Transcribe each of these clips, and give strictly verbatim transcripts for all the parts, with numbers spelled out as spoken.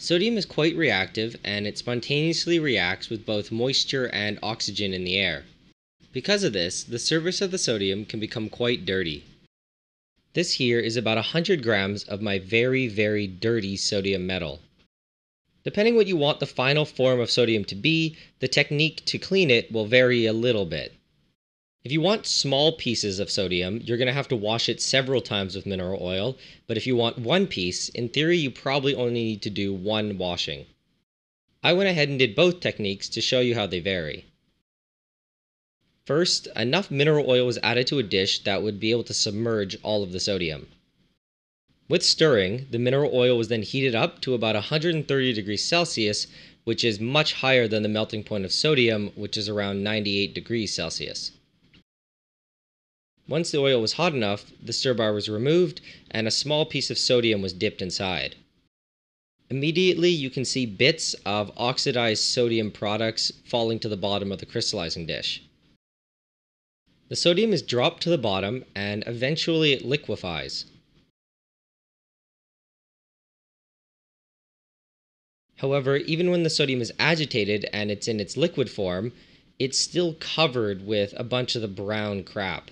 Sodium is quite reactive and it spontaneously reacts with both moisture and oxygen in the air. Because of this, the surface of the sodium can become quite dirty. This here is about one hundred grams of my very, very dirty sodium metal. Depending what you want the final form of sodium to be, the technique to clean it will vary a little bit. If you want small pieces of sodium, you're going to have to wash it several times with mineral oil, but if you want one piece, in theory you probably only need to do one washing. I went ahead and did both techniques to show you how they vary. First, enough mineral oil was added to a dish that would be able to submerge all of the sodium. With stirring, the mineral oil was then heated up to about one hundred thirty degrees Celsius, which is much higher than the melting point of sodium, which is around ninety-eight degrees Celsius. Once the oil was hot enough, the stir bar was removed and a small piece of sodium was dipped inside. Immediately you can see bits of oxidized sodium products falling to the bottom of the crystallizing dish. The sodium is dropped to the bottom and eventually it liquefies. However, even when the sodium is agitated and it's in its liquid form, it's still covered with a bunch of the brown crap.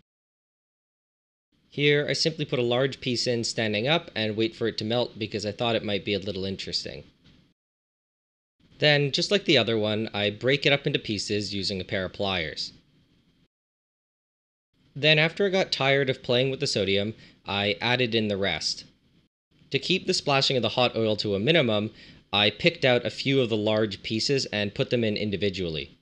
Here, I simply put a large piece in standing up and wait for it to melt because I thought it might be a little interesting. Then, just like the other one, I break it up into pieces using a pair of pliers. Then, after I got tired of playing with the sodium, I added in the rest. To keep the splashing of the hot oil to a minimum, I picked out a few of the large pieces and put them in individually.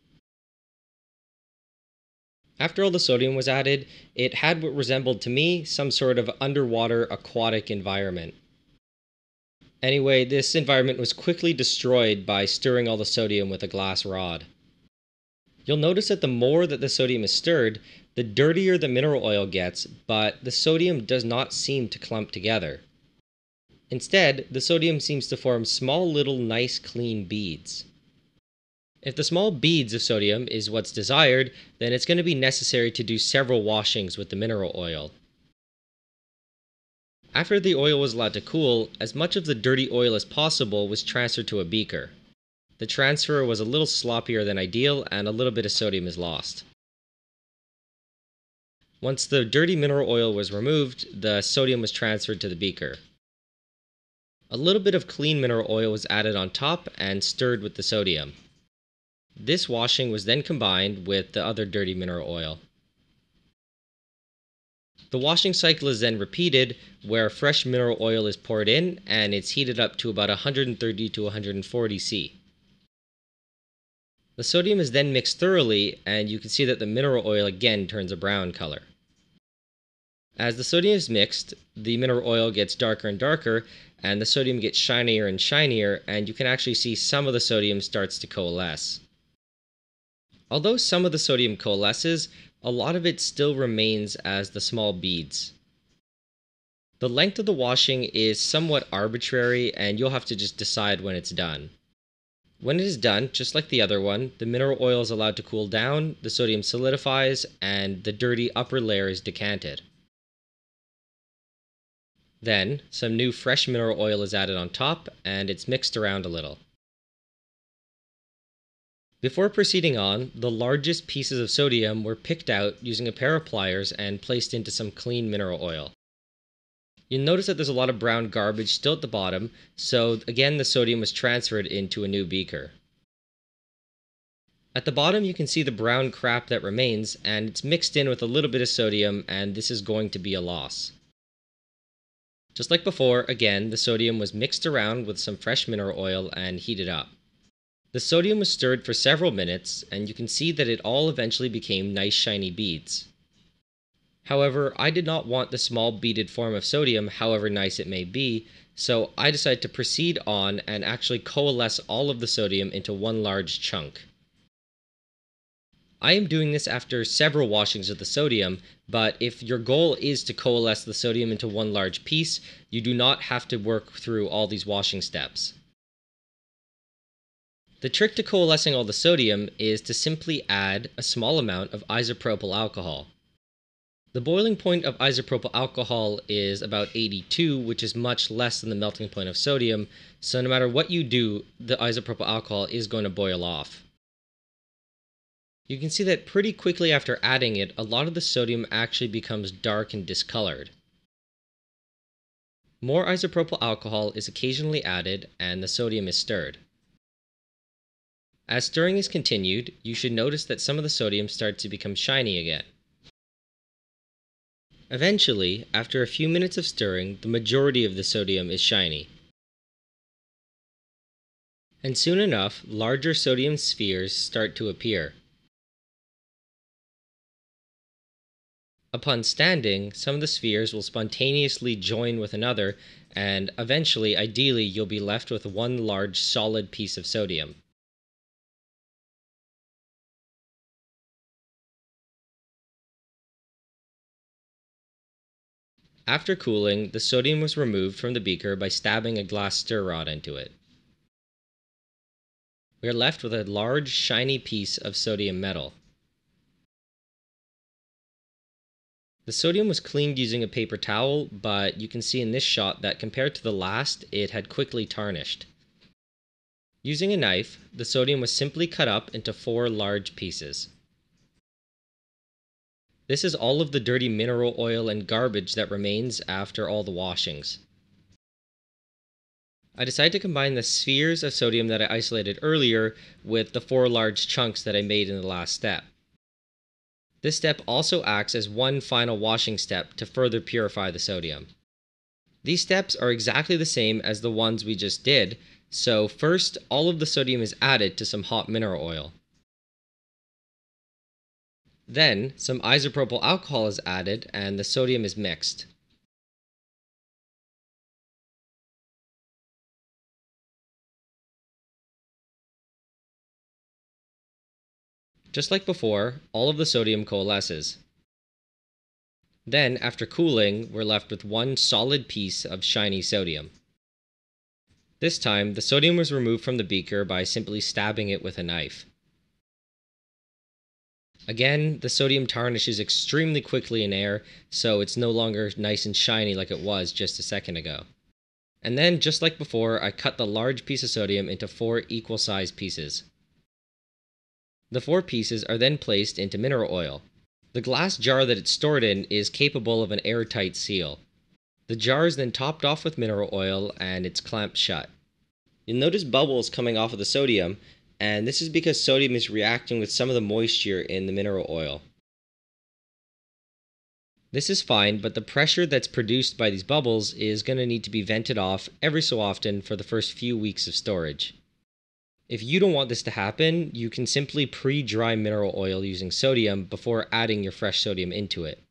After all the sodium was added, it had what resembled to me some sort of underwater aquatic environment. Anyway, this environment was quickly destroyed by stirring all the sodium with a glass rod. You'll notice that the more that the sodium is stirred, the dirtier the mineral oil gets, but the sodium does not seem to clump together. Instead, the sodium seems to form small little nice clean beads. If the small beads of sodium is what's desired, then it's going to be necessary to do several washings with the mineral oil. After the oil was allowed to cool, as much of the dirty oil as possible was transferred to a beaker. The transfer was a little sloppier than ideal and a little bit of sodium is lost. Once the dirty mineral oil was removed, the sodium was transferred to the beaker. A little bit of clean mineral oil was added on top and stirred with the sodium. This washing was then combined with the other dirty mineral oil. The washing cycle is then repeated where fresh mineral oil is poured in and it's heated up to about one hundred thirty to one hundred forty C. The sodium is then mixed thoroughly and you can see that the mineral oil again turns a brown color. As the sodium is mixed, the mineral oil gets darker and darker and the sodium gets shinier and shinier, and you can actually see some of the sodium starts to coalesce. Although some of the sodium coalesces, a lot of it still remains as the small beads. The length of the washing is somewhat arbitrary and you'll have to just decide when it's done. When it is done, just like the other one, the mineral oil is allowed to cool down, the sodium solidifies, and the dirty upper layer is decanted. Then, some new fresh mineral oil is added on top and it's mixed around a little. Before proceeding on, the largest pieces of sodium were picked out using a pair of pliers and placed into some clean mineral oil. You'll notice that there's a lot of brown garbage still at the bottom, so again the sodium was transferred into a new beaker. At the bottom you can see the brown crap that remains and it's mixed in with a little bit of sodium, and this is going to be a loss. Just like before, again the sodium was mixed around with some fresh mineral oil and heated up. The sodium was stirred for several minutes, and you can see that it all eventually became nice shiny beads. However, I did not want the small beaded form of sodium, however nice it may be, so I decided to proceed on and actually coalesce all of the sodium into one large chunk. I am doing this after several washings of the sodium, but if your goal is to coalesce the sodium into one large piece, you do not have to work through all these washing steps. The trick to coalescing all the sodium is to simply add a small amount of isopropyl alcohol. The boiling point of isopropyl alcohol is about eighty-two, which is much less than the melting point of sodium, so no matter what you do, the isopropyl alcohol is going to boil off. You can see that pretty quickly after adding it, a lot of the sodium actually becomes dark and discolored. More isopropyl alcohol is occasionally added and the sodium is stirred. As stirring is continued, you should notice that some of the sodium starts to become shiny again. Eventually, after a few minutes of stirring, the majority of the sodium is shiny. And soon enough, larger sodium spheres start to appear. Upon standing, some of the spheres will spontaneously join with another, and eventually, ideally, you'll be left with one large solid piece of sodium. After cooling, the sodium was removed from the beaker by stabbing a glass stir rod into it. We are left with a large, shiny piece of sodium metal. The sodium was cleaned using a paper towel, but you can see in this shot that compared to the last, it had quickly tarnished. Using a knife, the sodium was simply cut up into four large pieces. This is all of the dirty mineral oil and garbage that remains after all the washings. I decided to combine the spheres of sodium that I isolated earlier with the four large chunks that I made in the last step. This step also acts as one final washing step to further purify the sodium. These steps are exactly the same as the ones we just did, so first all of the sodium is added to some hot mineral oil. Then, some isopropyl alcohol is added and the sodium is mixed. Just like before, all of the sodium coalesces. Then, after cooling, we're left with one solid piece of shiny sodium. This time, the sodium was removed from the beaker by simply stabbing it with a knife. Again, the sodium tarnishes extremely quickly in air, so it's no longer nice and shiny like it was just a second ago. And then, just like before, I cut the large piece of sodium into four equal-sized pieces. The four pieces are then placed into mineral oil. The glass jar that it's stored in is capable of an airtight seal. The jar is then topped off with mineral oil and it's clamped shut. You'll notice bubbles coming off of the sodium, and this is because sodium is reacting with some of the moisture in the mineral oil. This is fine, but the pressure that's produced by these bubbles is going to need to be vented off every so often for the first few weeks of storage. If you don't want this to happen, you can simply pre-dry mineral oil using sodium before adding your fresh sodium into it.